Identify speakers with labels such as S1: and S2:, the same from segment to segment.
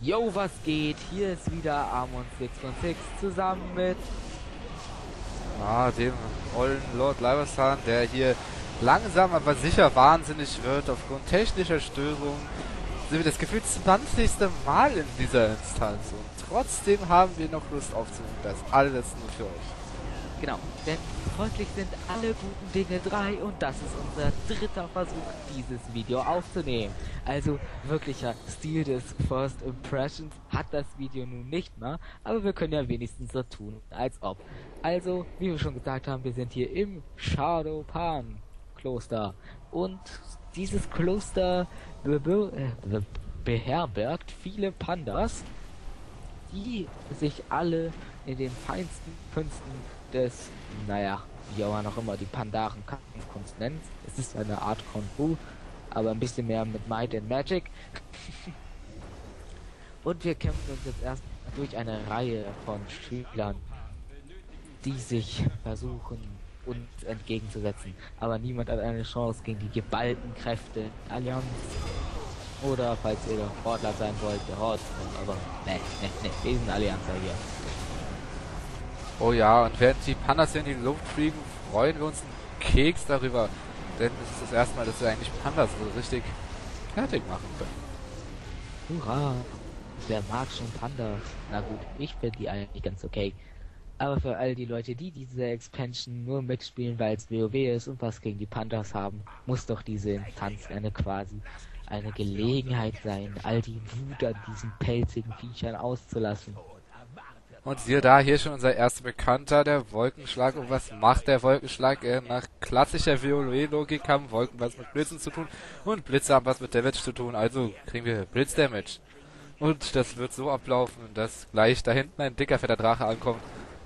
S1: Yo, was geht? Hier ist wieder Amon616 zusammen mit...
S2: Dem ollen Lord Leibershahn, der hier langsam aber sicher wahnsinnig wird aufgrund technischer Störungen. Sind wir das Gefühl 20. Mal in dieser Instanz und trotzdem haben wir noch Lust aufzunehmen. Das alles nur für euch.
S1: Genau, denn folglich sind alle guten Dinge 3 und das ist unser dritter Versuch, dieses Video aufzunehmen. Also wirklicher Stil des First Impressions hat das Video nun nicht mehr, aber wir können ja wenigstens so tun, als ob. Also, wie wir schon gesagt haben, wir sind hier im Shadowpan Kloster und dieses Kloster beherbergt viele Pandas, die sich alle in den feinsten Künsten des, wie auch noch immer die Pandaren Kampfkunst nennt. Es ist eine Art Kung Fu, aber ein bisschen mehr mit Might and Magic. Und wir kämpfen uns jetzt erst durch eine Reihe von Schülern, die sich versuchen, uns entgegenzusetzen. Aber niemand hat eine Chance gegen die geballten Kräfte der Allianz. Oder, falls ihr doch Sportler sein wollt, der Horde. Aber, ne, wir sind Allianzer hier.
S2: Oh ja, und während die Pandas hier in die Luft fliegen, freuen wir uns einen Keks darüber. Denn es ist das erste Mal, dass wir eigentlich Pandas so richtig fertig machen können.
S1: Hurra! Wer mag schon Pandas? Na gut, ich finde die eigentlich ganz okay. Aber für all die Leute, die diese Expansion nur mitspielen, weil es WoW ist und was gegen die Pandas haben, muss doch diese Instanz eine Gelegenheit sein, all die Wut an diesen pelzigen Viechern auszulassen.
S2: Und siehe da, hier schon unser erster Bekannter, der Wolkenschlag. Und was macht der Wolkenschlag? Nach klassischer WoW-Logik haben Wolken was mit Blitzen zu tun und Blitze haben was mit Damage zu tun. Also kriegen wir Blitzdamage. Und das wird so ablaufen, dass gleich da hinten ein dicker, fetter Drache ankommt.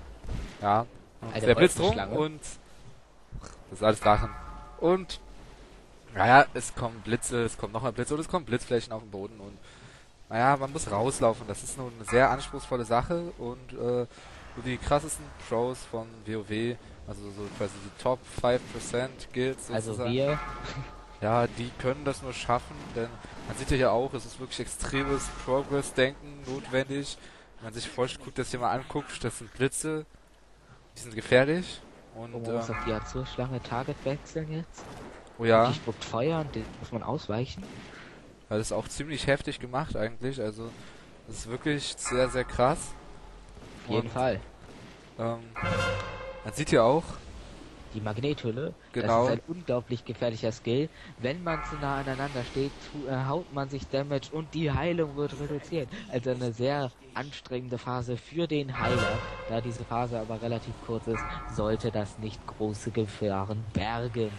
S2: Ja, und der blitzt rum und das ist alles Drachen. Und naja, es kommen Blitze, es kommen nochmal Blitze und es kommen Blitzflächen auf den Boden und naja, man muss rauslaufen. Das ist nun eine sehr anspruchsvolle Sache und so die krassesten Pros von WoW, also so quasi die Top 5% Guilds sozusagen.
S1: Also wir...
S2: Ja, die können das nur schaffen, denn man sieht ja hier auch, es ist wirklich extremes Progress-Denken notwendig. Wenn man sich guckt, das hier mal anguckt, das sind Blitze, die sind gefährlich. Und
S1: man muss auf die Azurschlange Target wechseln jetzt.
S2: Oh ja.
S1: Die spuckt Feuer und den muss man ausweichen.
S2: Ja, das ist auch ziemlich heftig gemacht eigentlich, also das ist wirklich sehr, sehr krass.
S1: Auf jeden Fall.
S2: Man sieht hier auch,
S1: die Magnethülle,
S2: genau.
S1: Das ist ein unglaublich gefährlicher Skill. Wenn man zu nah aneinander steht, haut man sich Damage und die Heilung wird reduziert. Also eine sehr anstrengende Phase für den Heiler. Da diese Phase aber relativ kurz ist, sollte das nicht große Gefahren bergen.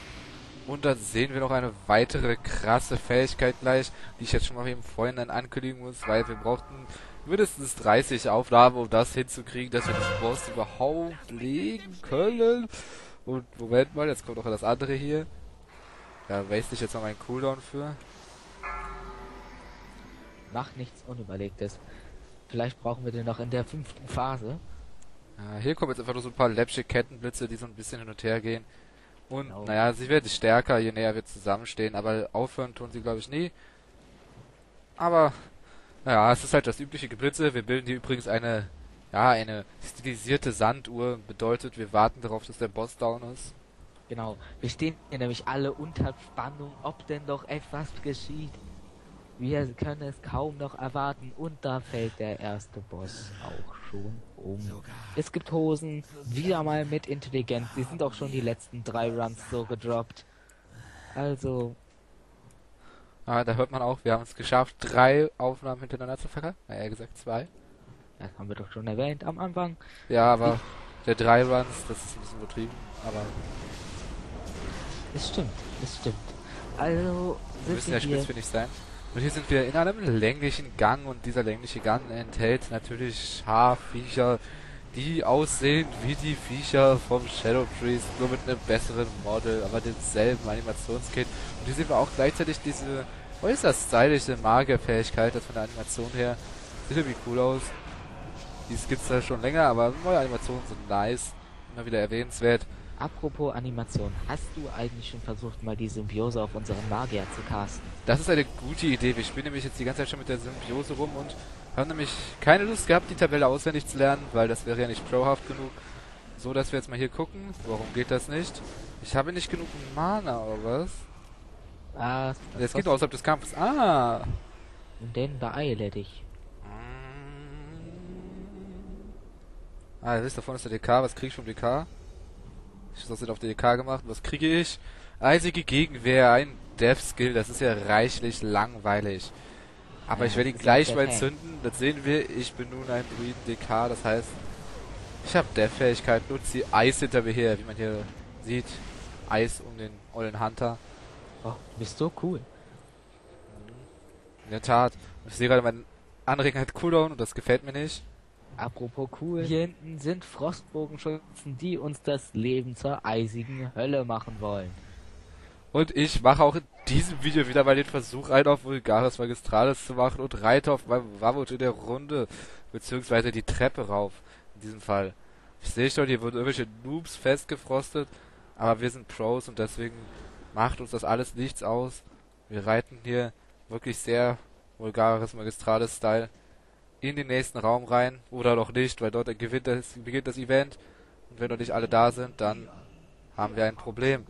S2: Und da sehen wir noch eine weitere krasse Fähigkeit gleich, die ich jetzt schon mal im Vorhinein ankündigen muss, weil wir brauchten mindestens 30 Aufnahmen, um das hinzukriegen, dass wir den Boss überhaupt legen können. Und Moment mal, jetzt kommt noch das andere hier. Da waste ich jetzt noch meinen Cooldown für.
S1: Macht nichts Unüberlegtes. Vielleicht brauchen wir den noch in der 5. Phase.
S2: Ja, hier kommen jetzt einfach nur so ein paar läppsche Kettenblitze, die so ein bisschen hin und her gehen. Und naja, sie werden stärker, je näher wir zusammenstehen, aber aufhören tun sie, glaube ich, nie. Aber naja, es ist halt das übliche Geblitze. Wir bilden hier übrigens eine stilisierte Sanduhr. Bedeutet, wir warten darauf, dass der Boss down ist.
S1: Genau. Wir stehen hier nämlich alle unter Spannung, ob denn doch etwas geschieht. Wir können es kaum noch erwarten und da fällt der erste Boss auch schon um. Es gibt Hosen, wieder mal mit Intelligenz. Die sind auch schon die letzten 3 Runs so gedroppt. Also...
S2: Ah, da hört man auch, wir haben es geschafft, 3 Aufnahmen hintereinander zu verkacken. Naja, gesagt 2.
S1: Das haben wir doch schon erwähnt am Anfang.
S2: Ja, aber der 3 Runs, das ist ein bisschen übertrieben, aber...
S1: Es stimmt. Also,
S2: wir müssen ja spitzfindig sein. Und hier sind wir in einem länglichen Gang und dieser längliche Gang enthält natürlich Haarviecher, die aussehen wie die Viecher vom Shadow Priest, nur mit einem besseren Model, aber denselben Animationskit. Und hier sehen wir auch gleichzeitig diese äußerst stylische Magierfähigkeit, das von der Animation her sieht irgendwie cool aus. Die gibt's da schon länger, aber neue Animationen sind nice, immer wieder erwähnenswert.
S1: Apropos Animation, hast du eigentlich schon versucht, mal die Symbiose auf unseren Magier zu casten?
S2: Das ist eine gute Idee. Wir spielen nämlich jetzt die ganze Zeit schon mit der Symbiose rum und haben nämlich keine Lust gehabt, die Tabelle auswendig zu lernen, weil das wäre ja nicht prohaft genug. So, dass wir jetzt mal hier gucken. Warum geht das nicht? Ich habe nicht genug Mana, oder was?
S1: Ah,
S2: Es geht nur außerhalb des Kampfes. Ah!
S1: denn beeile dich.
S2: Ah, ihr wisst, da vorne ist der DK. Was kriege ich vom DK? Ich habe das auf der DK gemacht. Was kriege ich? Eisige Gegenwehr, ein Death-Skill. Das ist ja reichlich langweilig. Aber ich werde ihn gleich mal zünden. Das sehen wir. Ich bin nun ein Druiden-DK. Das heißt, ich habe Death-Fähigkeit. Nutze die Eis hinter mir her, wie man hier sieht. Eis um den ollen Hunter.
S1: Oh, du bist so cool.
S2: In der Tat. Ich sehe gerade, mein Anregen hat Cooldown und das gefällt mir nicht.
S1: Apropos cool. Hier hinten sind Frostbogenschützen, die uns das Leben zur eisigen Hölle machen wollen.
S2: Und ich mache auch in diesem Video wieder mal den Versuch, einen auf Vulgaris Magistralis zu machen und reite auf meinem Wammut in der Runde, beziehungsweise die Treppe rauf, in diesem Fall. Ich sehe schon, hier wurden irgendwelche Noobs festgefrostet, aber wir sind Pros und deswegen macht uns das alles nichts aus. Wir reiten hier wirklich sehr Vulgaris Magistralis-Style in den nächsten Raum rein, oder doch nicht, weil dort beginnt das Event und wenn noch nicht alle da sind, dann haben wir ein Problem.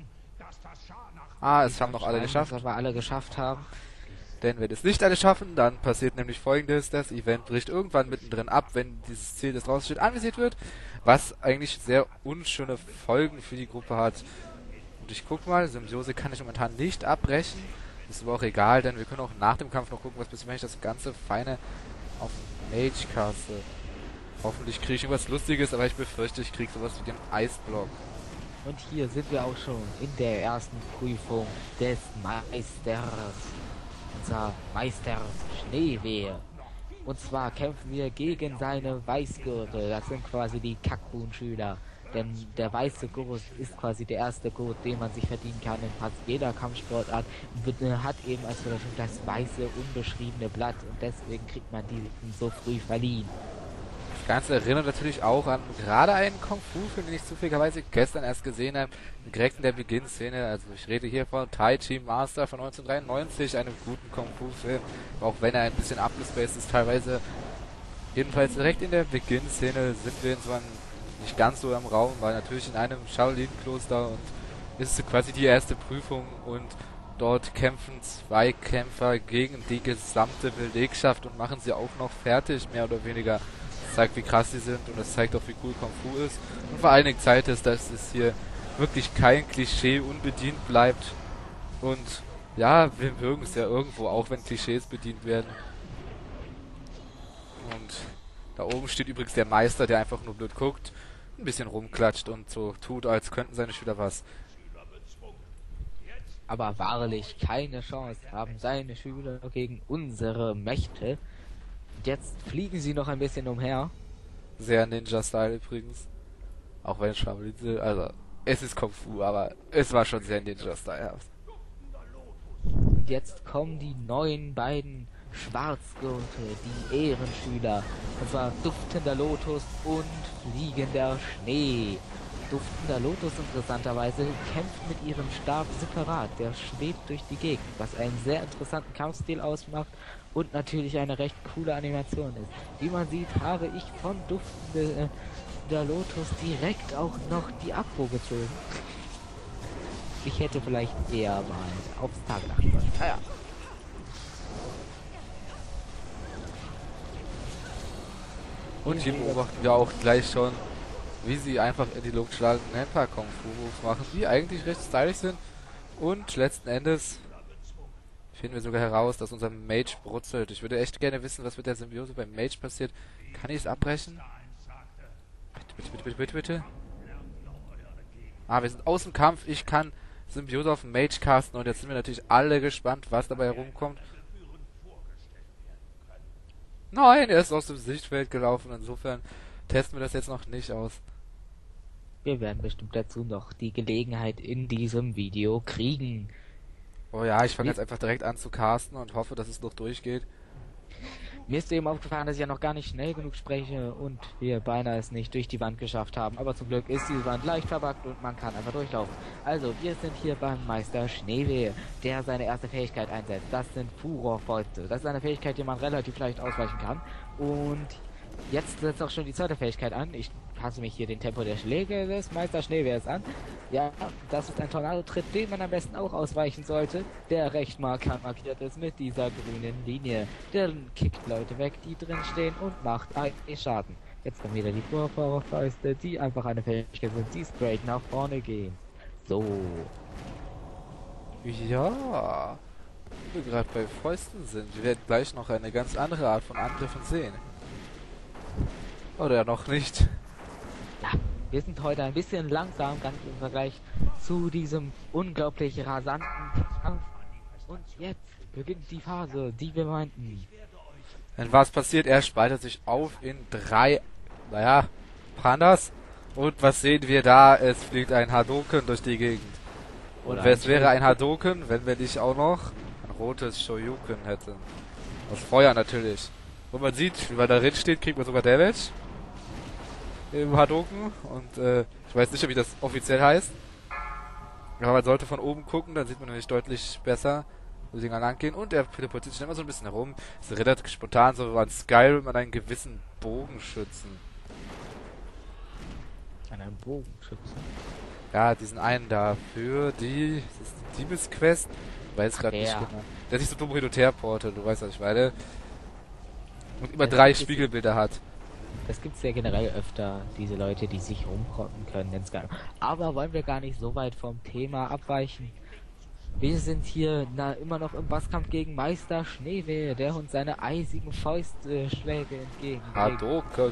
S2: Ah, es haben noch alle geschafft.
S1: Dass wir alle geschafft haben.
S2: Denn wenn es nicht alle schaffen, dann passiert nämlich Folgendes: Das Event bricht irgendwann mittendrin ab, wenn dieses Ziel, das draußen steht, anvisiert wird, was eigentlich sehr unschöne Folgen für die Gruppe hat. Und ich guck mal, Symbiose kann ich momentan nicht abbrechen. Ist aber auch egal, denn wir können auch nach dem Kampf noch gucken, was passiert, wenn ich das ganze Feine auf Mage caste. Hoffentlich kriege ich irgendwas Lustiges, aber ich befürchte, ich kriege sowas wie den Eisblock.
S1: Und hier sind wir auch schon in der ersten Prüfung des Meisters. Unser Meister Schneewehe. Und zwar kämpfen wir gegen seine Weißgurte. Das sind quasi die Kackbuhn-Schüler. Denn der weiße Gurt ist quasi der erste Gurt, den man sich verdienen kann in fast jeder Kampfsportart. Hat eben als Bedeutung das weiße, unbeschriebene Blatt. Und deswegen kriegt man diesen so früh verliehen.
S2: Das Ganze erinnert natürlich auch an gerade einen Kung-Fu-Film, den ich zufälligerweise gestern erst gesehen habe. Direkt in der Beginnszene. Also ich rede hier von Tai Chi Master von 1993, einem guten Kung-Fu-Film. Auch wenn er ein bisschen abgespaced ist teilweise. Jedenfalls direkt in der Beginnszene sind wir in so einem, nicht ganz so am Raum, weil natürlich in einem Shaolin-Kloster und ist quasi die erste Prüfung und dort kämpfen zwei Kämpfer gegen die gesamte Belegschaft und machen sie auch noch fertig, mehr oder weniger. Das zeigt, wie krass sie sind und das zeigt auch, wie cool Kung Fu ist. Und vor allen Dingen zeigt es, dass es hier wirklich kein Klischee unbedient bleibt. Und ja, wir mögen es ja irgendwo, auch wenn Klischees bedient werden. Und da oben steht übrigens der Meister, der einfach nur blöd guckt, ein bisschen rumklatscht und so tut, als könnten seine Schüler was.
S1: Aber wahrlich keine Chance haben seine Schüler gegen unsere Mächte. Jetzt fliegen sie noch ein bisschen umher.
S2: Sehr Ninja-Style übrigens. Auch wenn Shaolin, also es ist Kung Fu, aber es war schon sehr Ninja-Style.
S1: Und jetzt kommen die neuen beiden Schwarzgurte, die Ehrenschüler. Und zwar Duftender Lotus und Fliegender Schnee. Duftender Lotus interessanterweise kämpft mit ihrem Stab separat. Der schwebt durch die Gegend, was einen sehr interessanten Kampfstil ausmacht und natürlich eine recht coole Animation ist. Wie man sieht, habe ich von Duftender Lotus direkt auch noch die Akro gezogen. Ich hätte vielleicht eher mal aufs Tag achten sollen. Ja.
S2: Und hier beobachten wir auch gleich schon, wie sie einfach in die Luft schlagen und ein paar Kung Fu Moves machen, die eigentlich recht stylisch sind. Und letzten Endes finden wir sogar heraus, dass unser Mage brutzelt. Ich würde echt gerne wissen, was mit der Symbiose beim Mage passiert. Kann ich es abbrechen? Bitte. Ah, wir sind aus dem Kampf. Ich kann Symbiose auf den Mage casten und jetzt sind wir natürlich alle gespannt, was dabei herumkommt. Nein, er ist aus dem Sichtfeld gelaufen. Insofern testen wir das jetzt noch nicht aus.
S1: Wir werden bestimmt dazu noch die Gelegenheit in diesem Video kriegen.
S2: Oh ja, ich fange jetzt einfach direkt an zu casten und hoffe, dass es noch durchgeht.
S1: Mir ist eben aufgefallen, dass ich ja noch gar nicht schnell genug spreche und wir beinahe es nicht durch die Wand geschafft haben. Aber zum Glück ist diese Wand leicht verbuggt und man kann einfach durchlaufen. Also, wir sind hier beim Meister Schneewehe, der seine erste Fähigkeit einsetzt. Das sind Furorfäuste. Das ist eine Fähigkeit, die man relativ leicht ausweichen kann. Und jetzt setzt auch schon die zweite Fähigkeit an. Ich passe mich hier den Tempo der Schläge des Meister Schneewehrs an. Ja, das ist ein Tornado-Tritt, den man am besten auch ausweichen sollte, der recht markiert ist mit dieser grünen Linie. Der kickt Leute weg, die drin stehen und macht einen Schaden. Jetzt kommen wieder die Vorfahrerfäuste, die einfach eine Fähigkeit sind, die straight nach vorne gehen. So.
S2: Ja, wo wir gerade bei Fäusten sind. Wir werden gleich noch eine ganz andere Art von Angriffen sehen. Oder noch nicht.
S1: Ja, wir sind heute ein bisschen langsam, ganz im Vergleich zu diesem unglaublich rasanten Kampf. Und jetzt beginnt die Phase, die wir meinten.
S2: Denn was passiert? Er spaltet sich auf in 3, Pandas. Und was sehen wir da? Es fliegt ein Hadoken durch die Gegend. Und es wäre ein Hadoken, wenn wir nicht auch noch ein rotes Shoryuken hätten. Aus Feuer natürlich. Und man sieht, wie man da drin steht, kriegt man sogar Damage. Im Hadoken. Und ich weiß nicht, wie das offiziell heißt. Aber man sollte von oben gucken, dann sieht man nämlich deutlich besser, wo die Dinger lang gehen. Und er teleportiert sich immer so ein bisschen herum. Es erinnert spontan so an Skyrim an einen gewissen Bogenschützen.
S1: An einem Bogenschützen?
S2: Ja, diesen einen da für die Diebesquest. Weiß gerade nicht genau. Der sich so dumm hin und her portet, du weißt, was ich meine. Und immer 3 Spiegelbilder hat.
S1: Das gibt's ja generell öfter, diese Leute, die sich rumrotten können in Skyrim. Aber wollen wir gar nicht so weit vom Thema abweichen. Wir sind hier immer noch im Bosskampf gegen Meister Schneewehe, der uns seine eisigen Faustschläge entgegenbringt.
S2: Hadoken.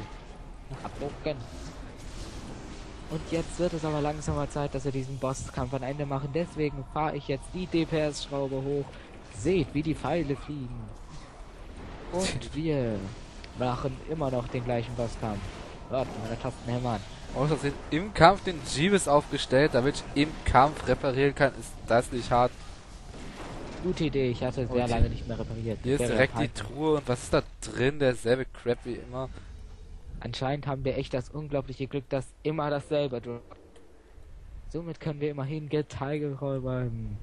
S1: Und jetzt wird es aber langsam mal Zeit, dass wir diesen Bosskampf ein Ende machen. Deswegen fahre ich jetzt die DPS-Schraube hoch. Seht, wie die Pfeile fliegen. Und wir machen immer noch den gleichen Bosskampf. Hört meine Tasten hämmern.
S2: Außerdem im Kampf den Jeeves aufgestellt, damit ich im Kampf reparieren kann. Ist das nicht hart?
S1: Gute Idee, ich hatte sehr lange nicht mehr repariert.
S2: Hier ist direkt die Truhe und was ist da drin? Derselbe Crap wie immer.
S1: Anscheinend haben wir echt das unglaubliche Glück, dass immer dasselbe droppt. Somit können wir immerhin Geteilte räumen.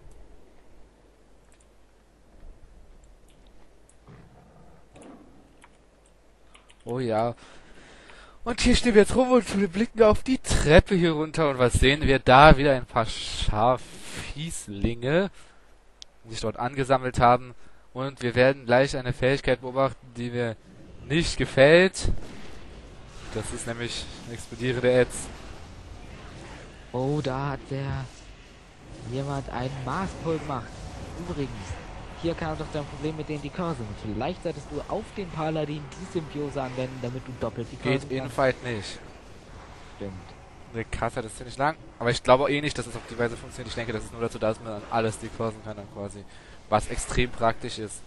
S2: Oh ja. Und hier stehen wir jetzt rum und wir blicken auf die Treppe hier runter. Und was sehen wir da? Wieder ein paar Schaffieslinge, die sich dort angesammelt haben. Und wir werden gleich eine Fähigkeit beobachten, die mir nicht gefällt. Das ist nämlich explodierende Ads.
S1: Oh, da hat jemand einen Maßpull gemacht. Übrigens, hier kam doch dein Problem mit den Kursen. Vielleicht solltest du auf den Paladin die Symbiose anwenden, damit du doppelt die Kursen
S2: Geht in-fight nicht.
S1: Stimmt.
S2: Der Karte ist ziemlich lang. Aber ich glaube eh nicht, dass es auf die Weise funktioniert. Ich denke, das ist nur dazu da, dass man dann alles dekursen kann dann quasi. Was extrem praktisch ist.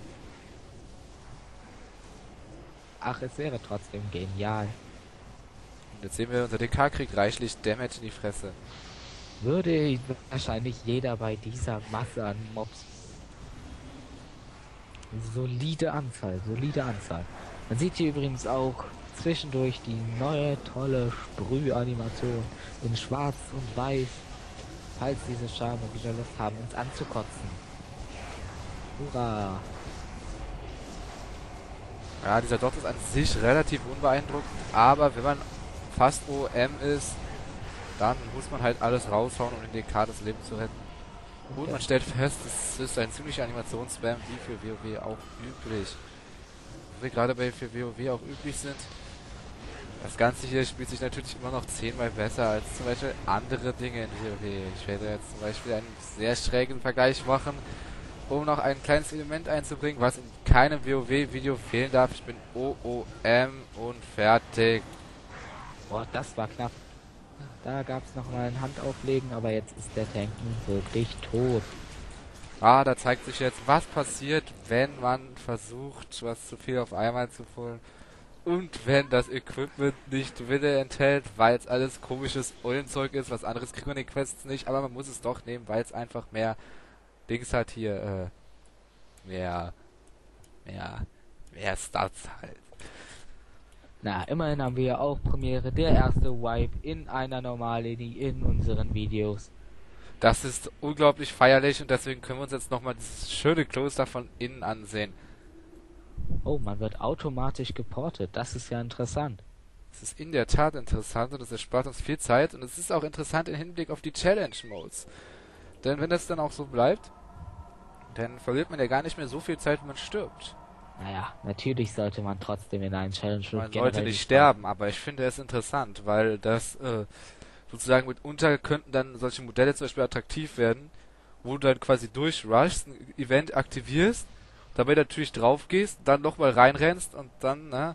S1: Ach, es wäre trotzdem genial.
S2: Und jetzt sehen wir, unser DK kriegt reichlich Damage in die Fresse.
S1: Würde wahrscheinlich jeder bei dieser Masse an Mobs. Solide Anzahl, solide Anzahl. Man sieht hier übrigens auch zwischendurch die neue tolle Sprühanimation in Schwarz und Weiß, falls diese Schame wieder Lust haben, uns anzukotzen. Hurra!
S2: Ja, dieser Dot ist an sich relativ unbeeindruckend, aber wenn man fast OM ist, dann muss man halt alles raushauen, um den DK das Leben zu retten. Und man stellt fest, es ist ein ziemlicher Animationsspam, wie für WoW auch üblich. Wo wir gerade für WoW auch üblich sind. Das Ganze hier spielt sich natürlich immer noch 10-mal besser als zum Beispiel andere Dinge in WoW. Ich werde jetzt zum Beispiel einen sehr schrägen Vergleich machen, um noch ein kleines Element einzubringen, was in keinem WoW-Video fehlen darf. Ich bin OOM und fertig.
S1: Boah, das war knapp. Da gab es noch mal ein Handauflegen, aber jetzt ist der Tank wirklich tot.
S2: Ah, da zeigt sich jetzt, was passiert, wenn man versucht, was zu viel auf einmal zu holen. Und wenn das Equipment nicht Wille enthält, weil es alles komisches Eulenzeug ist, was anderes kriegt man in den Quests nicht, aber man muss es doch nehmen, weil es einfach mehr Dings hat hier, mehr mehr Stats halt.
S1: Na, immerhin haben wir ja auch Premiere, der erste Wipe in einer Normallinie in unseren Videos.
S2: Das ist unglaublich feierlich und deswegen können wir uns jetzt nochmal dieses schöne Kloster von innen ansehen.
S1: Oh, man wird automatisch geportet, das ist ja interessant.
S2: Es ist in der Tat interessant und es erspart uns viel Zeit und es ist auch interessant im Hinblick auf die Challenge-Modes. Denn wenn das dann auch so bleibt, dann verliert man ja gar nicht mehr so viel Zeit, wenn man stirbt.
S1: Naja, natürlich sollte man trotzdem in einen Challenge-Mode
S2: Man sollte nicht sterben, aber ich finde es interessant, weil das sozusagen mitunter könnten dann solche Modelle zum Beispiel attraktiv werden, wo du dann quasi durchrushst, ein Event aktivierst, dabei natürlich drauf gehst, dann nochmal reinrennst und dann, ne?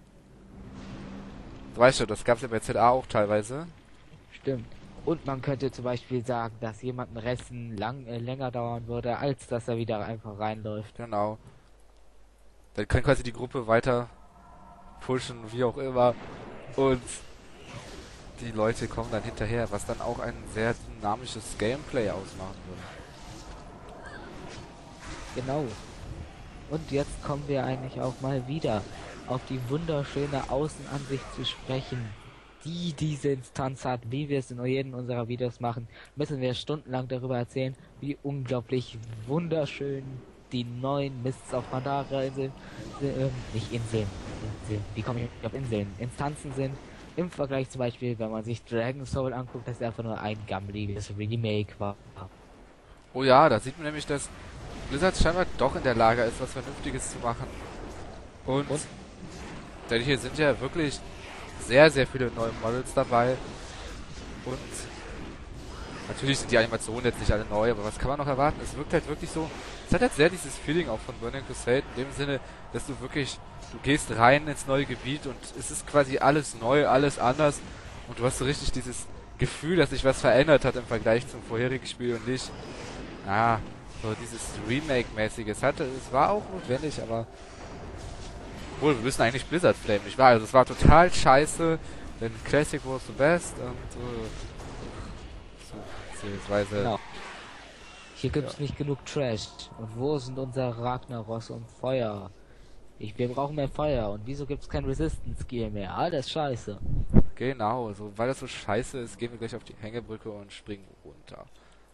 S2: Du weißt schon, das gab's ja bei ZA auch teilweise.
S1: Stimmt. Und man könnte zum Beispiel sagen, dass jemand ein Rennen länger dauern würde, als dass er wieder einfach reinläuft.
S2: Genau. Dann kann quasi die Gruppe weiter pushen, wie auch immer. Und die Leute kommen dann hinterher, was dann auch ein sehr dynamisches Gameplay ausmachen würde.
S1: Genau. Und jetzt kommen wir eigentlich auch mal wieder auf die wunderschöne Außenansicht zu sprechen, die diese Instanz hat. Wie wir es in jedem unserer Videos machen, müssen wir stundenlang darüber erzählen, wie unglaublich wunderschön die neuen Mists auf Pandaria Inseln, nicht Inseln, wie komme ich auf Inseln, Instanzen sind. Im Vergleich zum Beispiel, wenn man sich Dragon Soul anguckt, das ist einfach nur ein gammeliges Remake war.
S2: Oh ja, da sieht man nämlich, dass Blizzard scheinbar doch in der Lage ist, was Vernünftiges zu machen. Und denn hier sind ja wirklich sehr, sehr viele neue Models dabei. Und natürlich sind die Animationen jetzt nicht alle neu, aber was kann man noch erwarten? Es wirkt halt wirklich so, es hat halt sehr dieses Feeling auch von Burning Crusade, in dem Sinne, dass du wirklich, du gehst rein ins neue Gebiet und es ist quasi alles neu, alles anders und du hast so richtig dieses Gefühl, dass sich was verändert hat im Vergleich zum vorherigen Spiel und nicht, so dieses Remake-mäßige. Es war auch notwendig, aber obwohl, wir müssen eigentlich Blizzard flamen, nicht wahr? Also es war total scheiße, denn Classic was the best und so, beziehungsweise
S1: Genau. Hier gibt's nicht genug Trash. Und wo sind unser Ragnaros und Feuer? Wir brauchen mehr Feuer. Und wieso gibt's kein Resistance-Skill mehr? Alles scheiße.
S2: genau, so, weil das so scheiße ist, gehen wir gleich auf die Hängebrücke und springen runter.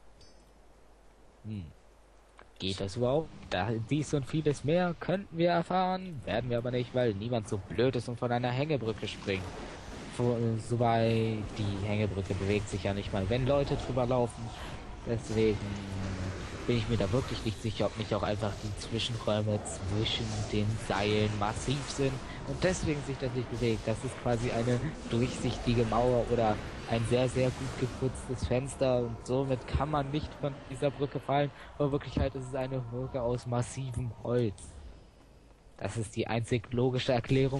S1: Geht das überhaupt? Dies und vieles mehr könnten wir erfahren, werden wir aber nicht, weil niemand so blöd ist und von einer Hängebrücke springt. Wobei die Hängebrücke bewegt sich ja nicht mal, wenn Leute drüber laufen. Deswegen bin ich mir da wirklich nicht sicher, ob nicht auch einfach die Zwischenräume zwischen den Seilen massiv sind und deswegen sich das nicht bewegt. Das ist quasi eine durchsichtige Mauer oder ein sehr, sehr gut geputztes Fenster und somit kann man nicht von dieser Brücke fallen, aber in Wirklichkeit ist es eine Brücke aus massivem Holz. Das ist die einzig logische Erklärung.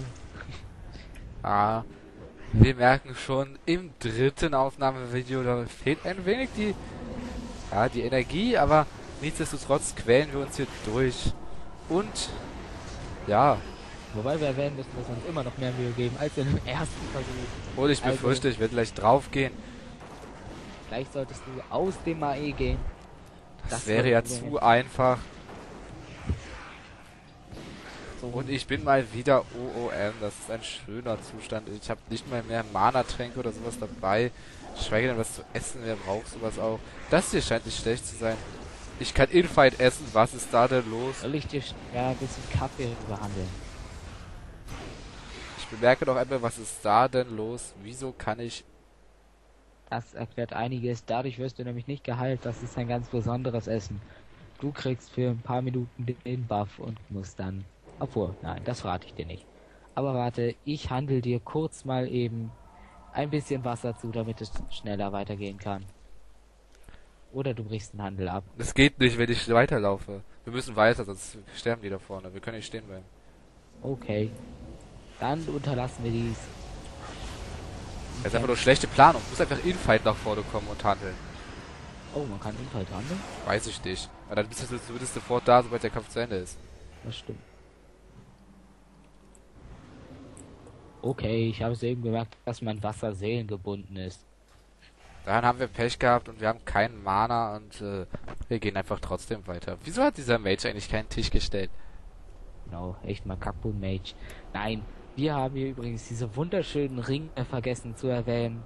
S2: Wir merken schon im dritten Aufnahmevideo, da fehlt ein wenig die Energie, aber nichtsdestotrotz quälen wir uns hier durch. Und ja.
S1: Wobei wir erwähnen müssen, dass wir uns immer noch mehr Mühe geben als in dem ersten Versuch.
S2: Und ich befürchte, ich werde gleich drauf gehen.
S1: Vielleicht solltest du aus dem AE gehen.
S2: Das wäre ja zu einfach.
S1: So.
S2: Und ich bin mal wieder OOM. Das ist ein schöner Zustand. Ich habe nicht mal mehr Mana-Tränke oder sowas dabei. Schweige denn was zu essen. Wer braucht sowas auch? Das hier scheint nicht schlecht zu sein. Ich kann Infight essen. Was ist da denn los?
S1: Soll ich dir ein bisschen Kaffee behandeln?
S2: Ich bemerke noch einmal, was ist da denn los? Wieso kann ich...
S1: Das erklärt einiges. Dadurch wirst du nämlich nicht geheilt. Das ist ein ganz besonderes Essen. Du kriegst für ein paar Minuten den Buff und musst dann... Obwohl, nein, das verrate ich dir nicht. Aber warte, ich handel dir kurz mal eben ein bisschen Wasser zu, damit es schneller weitergehen kann. Oder du brichst den Handel ab.
S2: Das geht nicht, wenn ich weiterlaufe. Wir müssen weiter, sonst sterben die da vorne. Wir können nicht stehen bleiben.
S1: Okay. Dann unterlassen wir dies.
S2: Das ist einfach nur schlechte Planung. Du musst einfach Infight nach vorne kommen und handeln.
S1: Oh, man kann Infight handeln?
S2: Weiß ich nicht. Aber dann bist du zumindest sofort da, sobald der Kampf zu Ende ist.
S1: Das stimmt. Okay, ich habe eben gemerkt, dass mein Wasser seelengebunden ist.
S2: Dann haben wir Pech gehabt und wir haben keinen Mana und wir gehen einfach trotzdem weiter. Wieso hat dieser Mage eigentlich keinen Tisch gestellt?
S1: Genau, echt mal Kackboom Mage. Nein, wir haben hier übrigens diese wunderschönen Ringe vergessen zu erwähnen.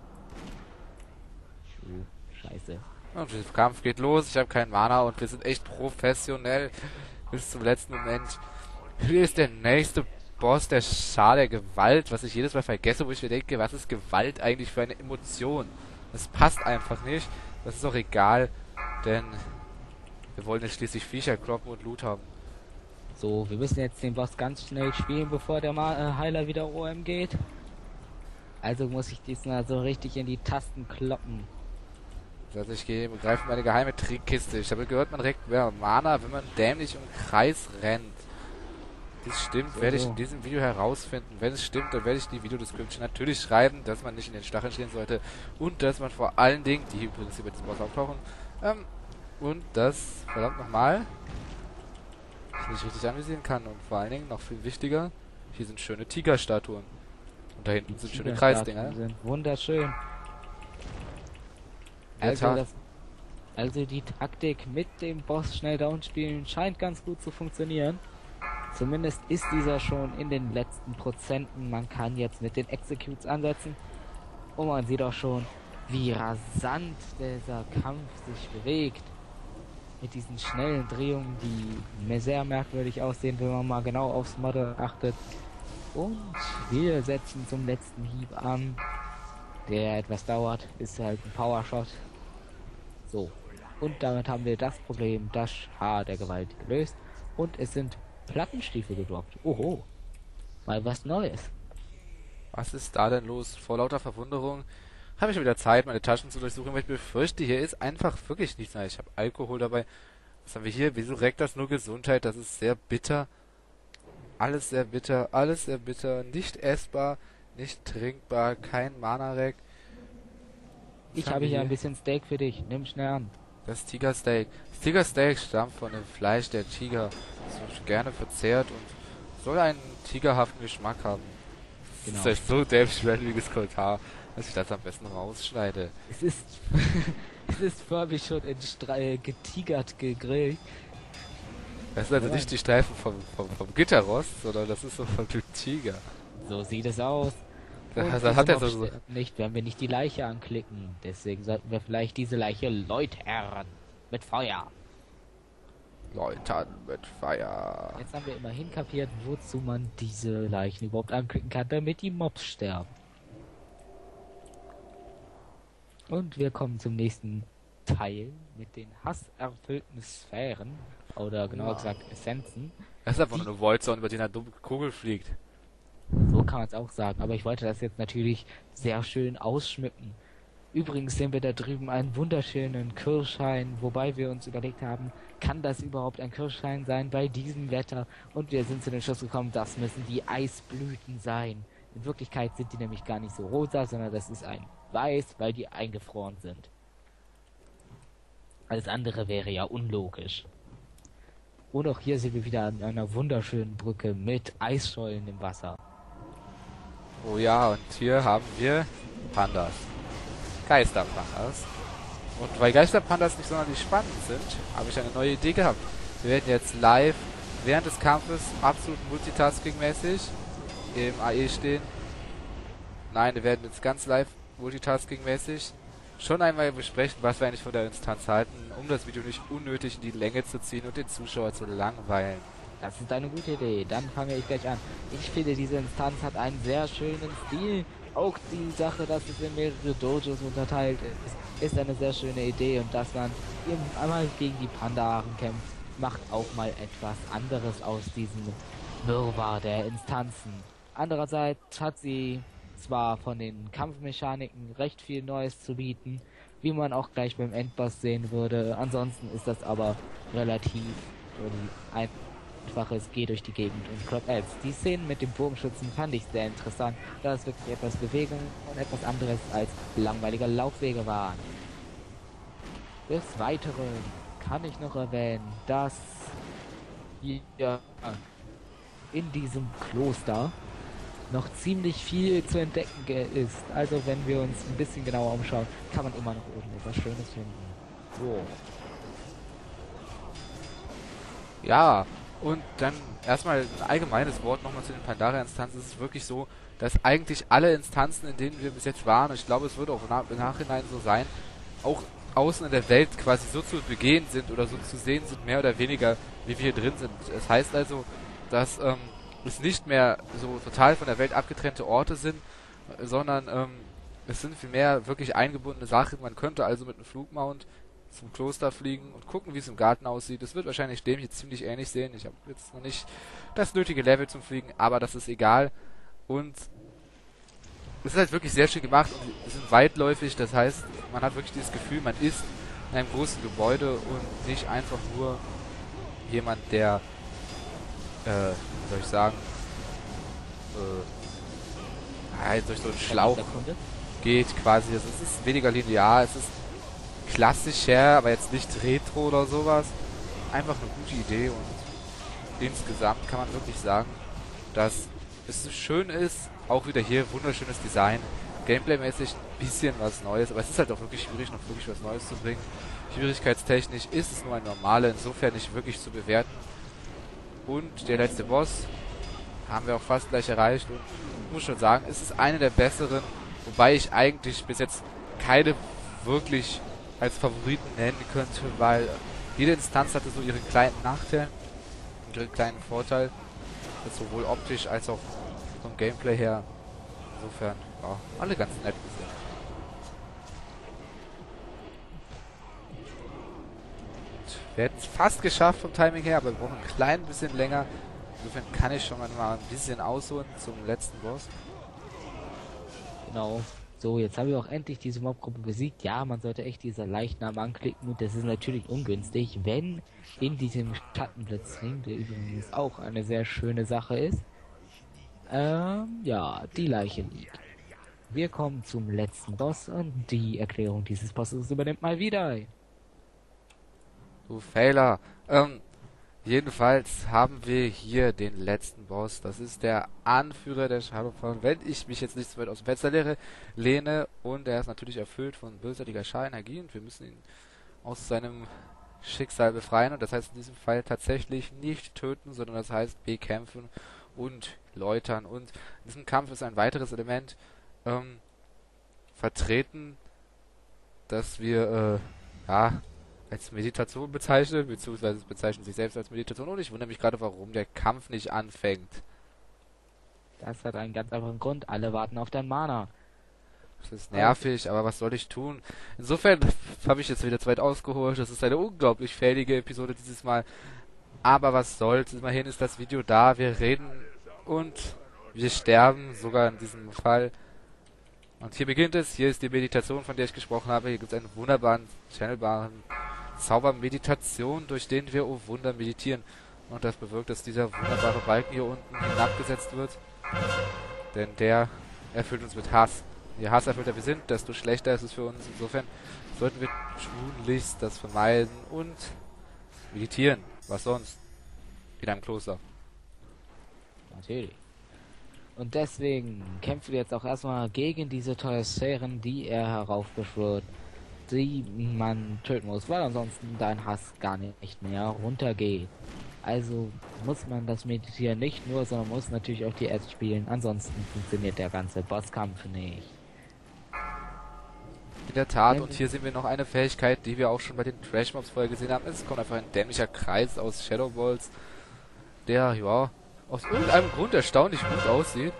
S1: Scheiße.
S2: Und der Kampf geht los, ich habe keinen Mana und wir sind echt professionell bis zum letzten Moment. Hier ist der nächste Boss, der Schar der Gewalt, was ich jedes Mal vergesse, wo ich mir denke, was ist Gewalt eigentlich für eine Emotion? Das passt einfach nicht. Das ist auch egal, denn wir wollen ja schließlich Viecher kloppen und Loot haben.
S1: So, wir müssen jetzt den Boss ganz schnell spielen, bevor der Heiler wieder OM geht. Also muss ich diesmal so richtig in die Tasten kloppen.
S2: Also ich greife meine geheime Trickkiste. Ich habe gehört, man regt mehr Mana, wenn man dämlich im Kreis rennt. Das stimmt, werde ich in diesem Video herausfinden. Wenn es stimmt, dann werde ich die Videodescription natürlich schreiben, dass man nicht in den Stacheln stehen sollte und dass man vor allen Dingen, die übrigens über diesen Boss auftauchen, und das, verdammt nochmal, ich nicht richtig anvisieren kann und vor allen Dingen, noch viel wichtiger, hier sind schöne Tigerstatuen. Und da hinten sind schöne Kreisdinger.
S1: Sind wunderschön. Also die Taktik mit dem Boss schnell down spielen scheint ganz gut zu funktionieren. Zumindest ist dieser schon in den letzten Prozenten. Man kann jetzt mit den Executes ansetzen. Und man sieht auch schon, wie rasant dieser Kampf sich bewegt. Mit diesen schnellen Drehungen, die mir sehr merkwürdig aussehen, wenn man mal genau aufs Model achtet. Und wir setzen zum letzten Hieb an. Der etwas dauert, ist halt ein Powershot. So. Und damit haben wir das Problem, das Haar der Gewalt gelöst. Und es sind Plattenstiefel gedroppt. Oho. Mal was Neues.
S2: Was ist da denn los? Vor lauter Verwunderung habe ich wieder Zeit, meine Taschen zu durchsuchen, weil ich befürchte, hier ist einfach wirklich nichts mehr. Ich habe Alkohol dabei. Was haben wir hier? Wieso regt das nur Gesundheit? Das ist sehr bitter. Alles sehr bitter, alles sehr bitter. Nicht essbar, nicht trinkbar, kein Mana-Rack.
S1: Ich habe hier ein bisschen Steak für dich. Nimm schnell an.
S2: Das Tigersteak. Das Tigersteak stammt von dem Fleisch der Tiger. Das wird gerne verzehrt und soll einen tigerhaften Geschmack haben.
S1: Genau.
S2: Das ist echt so dämlich randliges Kommentar, dass ich das am besten rausschneide.
S1: Es ist es ist förmlich schon getigert gegrillt.
S2: Das sind also nicht die Streifen vom Gitterrost, sondern das ist so vom Typ Tiger.
S1: So sieht es aus.
S2: Da hat er so
S1: nicht, wenn wir nicht die Leiche anklicken. Deswegen sollten wir vielleicht diese Leiche läutern. Mit Feuer.
S2: Läutern mit Feuer.
S1: Jetzt haben wir immerhin kapiert, wozu man diese Leichen überhaupt anklicken kann, damit die Mobs sterben. Und wir kommen zum nächsten Teil mit den hasserfüllten Sphären. Oder genauer gesagt Essenzen.
S2: Das ist einfach nur eine Wolzone, über die eine dumme Kugel fliegt.
S1: So kann man es auch sagen, aber ich wollte das jetzt natürlich sehr schön ausschmücken. Übrigens sehen wir da drüben einen wunderschönen Kirschhain, wobei wir uns überlegt haben, kann das überhaupt ein Kirschhain sein bei diesem Wetter? Und wir sind zu dem Schluss gekommen, das müssen die Eisblüten sein. In Wirklichkeit sind die nämlich gar nicht so rosa, sondern das ist ein Weiß, weil die eingefroren sind. Alles andere wäre ja unlogisch. Und auch hier sind wir wieder an einer wunderschönen Brücke mit Eisschollen im Wasser.
S2: Oh ja, und hier haben wir Pandas. Geisterpandas. Und weil Geisterpandas nicht sonderlich spannend sind, habe ich eine neue Idee gehabt. Wir werden jetzt live während des Kampfes absolut multitasking-mäßig im AE stehen. Nein, wir werden jetzt ganz live multitasking-mäßig schon einmal besprechen, was wir eigentlich von der Instanz halten, um das Video nicht unnötig in die Länge zu ziehen und den Zuschauer zu langweilen.
S1: Das ist eine gute Idee. Dann fange ich gleich an. Ich finde, diese Instanz hat einen sehr schönen Stil. Auch die Sache, dass es in mehrere Dojos unterteilt ist eine sehr schöne Idee. Und dass man einmal gegen die Pandaren kämpft, macht auch mal etwas anderes aus diesem Wirrwarr der Instanzen. Andererseits hat sie zwar von den Kampfmechaniken recht viel Neues zu bieten, wie man auch gleich beim Endboss sehen würde. Ansonsten ist das aber relativ einfaches Geh durch die Gegend und Crop Ads. Die Szenen mit dem Bogenschützen fand ich sehr interessant, da es wirklich etwas Bewegung und etwas anderes als langweilige Laufwege waren. Des Weiteren kann ich noch erwähnen, dass hier in diesem Kloster noch ziemlich viel zu entdecken ist. Also wenn wir uns ein bisschen genauer umschauen, kann man immer noch irgendetwas Schönes finden. So.
S2: Ja, Und dann erstmal ein allgemeines Wort nochmal zu den Pandaria-Instanzen. Es ist wirklich so, dass eigentlich alle Instanzen, in denen wir bis jetzt waren, und ich glaube, es wird auch im Nachhinein so sein, auch außen in der Welt quasi so zu begehen sind oder so zu sehen sind, mehr oder weniger, wie wir hier drin sind. Es heißt also, dass es nicht mehr so total von der Welt abgetrennte Orte sind, sondern es sind vielmehr wirklich eingebundene Sachen. Man könnte also mit einem Flugmount zum Kloster fliegen und gucken, wie es im Garten aussieht. Es wird wahrscheinlich dem hier ziemlich ähnlich sehen. Ich habe jetzt noch nicht das nötige Level zum Fliegen, aber das ist egal. Und es ist halt wirklich sehr schön gemacht und sie sind weitläufig. Das heißt, man hat wirklich dieses Gefühl, man ist in einem großen Gebäude und nicht einfach nur jemand, der, wie soll ich sagen, halt durch so einen Schlauch geht quasi. Also es ist weniger linear, es ist klassischer, aber jetzt nicht retro oder sowas. Einfach eine gute Idee und insgesamt kann man wirklich sagen, dass es schön ist. Auch wieder hier wunderschönes Design. Gameplay-mäßig ein bisschen was Neues, aber es ist halt auch wirklich schwierig, noch wirklich was Neues zu bringen. Schwierigkeitstechnisch ist es nur ein normaler, insofern nicht wirklich zu bewerten. Und der letzte Boss haben wir auch fast gleich erreicht und ich muss schon sagen, es ist eine der besseren, wobei ich eigentlich bis jetzt keine wirklich als Favoriten nennen könnte, weil jede Instanz hatte so ihren kleinen Nachteil und ihren kleinen Vorteil, sowohl optisch als auch vom Gameplay her. Insofern, ja, alle ganz nett gesehen. Wir hätten es fast geschafft vom Timing her, aber wir brauchen ein klein bisschen länger. Insofern kann ich schon mal ein bisschen ausholen zum letzten Boss.
S1: Genau. So, jetzt habe ich auch endlich diese Mobgruppe besiegt. Ja, man sollte echt diese Leichnam anklicken und das ist natürlich ungünstig, wenn in diesem Schattenblitzring, der übrigens auch eine sehr schöne Sache ist, ja, die Leiche liegt. Wir kommen zum letzten Boss und die Erklärung dieses Bosses übernimmt mal wieder.
S2: Du Failer. Jedenfalls haben wir hier den letzten Boss. Das ist der Anführer der Shadowfall. Wenn ich mich jetzt nicht zu weit aus dem Fenster lehne. Und er ist natürlich erfüllt von bösartiger Scharenergie. Und wir müssen ihn aus seinem Schicksal befreien. Und das heißt in diesem Fall tatsächlich nicht töten, sondern das heißt bekämpfen und läutern. Und in diesem Kampf ist ein weiteres Element vertreten, dass wir als Meditation bezeichnen, beziehungsweise es bezeichnet sich selbst als Meditation und ich wundere mich gerade, warum der Kampf nicht anfängt.
S1: Das hat einen ganz einfachen Grund. Alle warten auf dein Mana.
S2: Das ist nervig, aber was soll ich tun? Insofern habe ich jetzt wieder zu weit ausgeholt. Das ist eine unglaublich fähige Episode dieses Mal. Aber was soll's. Immerhin ist das Video da. Wir reden und wir sterben, sogar in diesem Fall. Und hier beginnt es. Hier ist die Meditation, von der ich gesprochen habe. Hier gibt es einen wunderbaren, channelbaren Zaubermeditation, durch den wir, oh Wunder, meditieren. Und das bewirkt, dass dieser wunderbare Balken hier unten hinabgesetzt wird. Denn der erfüllt uns mit Hass. Je hasserfüllter wir sind, desto schlechter ist es für uns. Insofern sollten wir tunlichst das vermeiden und meditieren. Was sonst? In einem Kloster.
S1: Natürlich. Und deswegen kämpfen wir jetzt auch erstmal gegen diese Teosphären, die er heraufbeschwört, die man töten muss, weil ansonsten dein Hass gar nicht mehr runtergeht. Also muss man das Meditieren nicht nur, sondern muss natürlich auch die Ads spielen, ansonsten funktioniert der ganze Bosskampf nicht.
S2: In der Tat, und hier sehen wir noch eine Fähigkeit, die wir auch schon bei den Trash-Mobs vorher gesehen haben. Es kommt einfach ein dämlicher Kreis aus Shadow Balls, der, ja, aus irgendeinem Grund erstaunlich gut aussieht.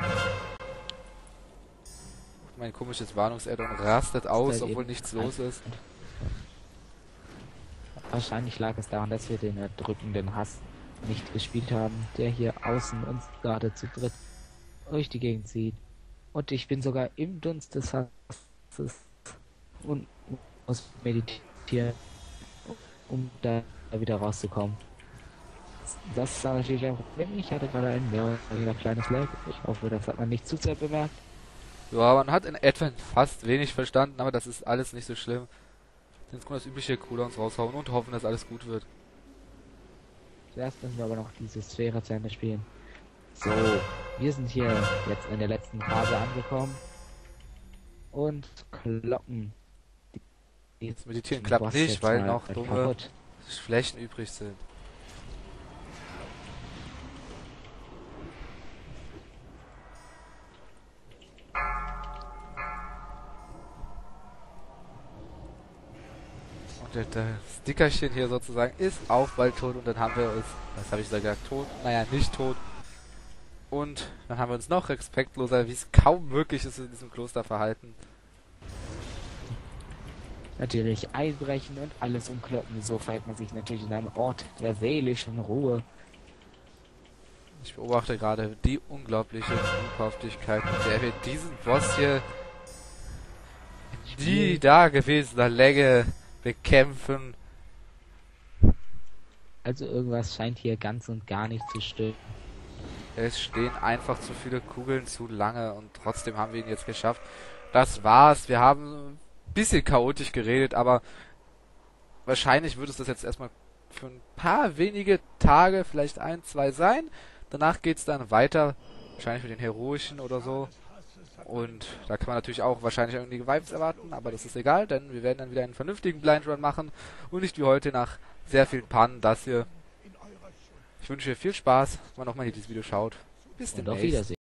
S2: Mein komisches Warnungs-Add-on rastet aus, obwohl nichts los ist.
S1: Wahrscheinlich lag es daran, dass wir den erdrückenden Hass nicht gespielt haben, der hier außen uns gerade zu dritt durch die Gegend zieht. Und ich bin sogar im Dunst des Hasses und muss meditieren, um da wieder rauszukommen. Das ist natürlich ein Problem. Ich hatte gerade ein mehr oder weniger kleines Lag. Ich hoffe, das hat man nicht zu sehr bemerkt.
S2: Ja, man hat in etwa fast wenig verstanden, aber das ist alles nicht so schlimm. Jetzt kommt das übliche Cooldowns raushauen und hoffen, dass alles gut wird.
S1: Zuerst müssen wir aber noch diese Sphäre zu Ende spielen. So, wir sind hier jetzt in der letzten Phase angekommen. Und kloppen.
S2: Jetzt meditieren klappt nicht, weil noch dumme Flächen übrig sind. Das Stickerchen hier sozusagen ist auch bald tot und dann haben wir uns, was habe ich da gesagt, tot? Naja, nicht tot. Und dann haben wir uns noch respektloser, wie es kaum möglich ist, in diesem Kloster verhalten.
S1: Natürlich einbrechen und alles umkloppen. So verhält man sich natürlich in einem Ort der seelischen Ruhe.
S2: Ich beobachte gerade die unglaubliche Zukunftigkeit, mit der wir diesen Boss hier die dagewesener Länge bekämpfen.
S1: Also irgendwas scheint hier ganz und gar nicht zu stimmen.
S2: Es stehen einfach zu viele Kugeln zu lange und trotzdem haben wir ihn jetzt geschafft. Das war's. Wir haben ein bisschen chaotisch geredet, aber wahrscheinlich wird es das jetzt erstmal für ein paar wenige Tage, vielleicht 1, 2 sein. Danach geht's dann weiter, wahrscheinlich mit den Heroischen oder so. Und da kann man natürlich auch wahrscheinlich irgendwie Vibes erwarten, aber das ist egal, denn wir werden dann wieder einen vernünftigen Blind Run machen und nicht wie heute nach sehr vielen Pannen das hier. Ich wünsche dir viel Spaß, wenn man nochmal hier dieses Video schaut. Bis
S1: Und auf
S2: demnächst.
S1: Wiedersehen.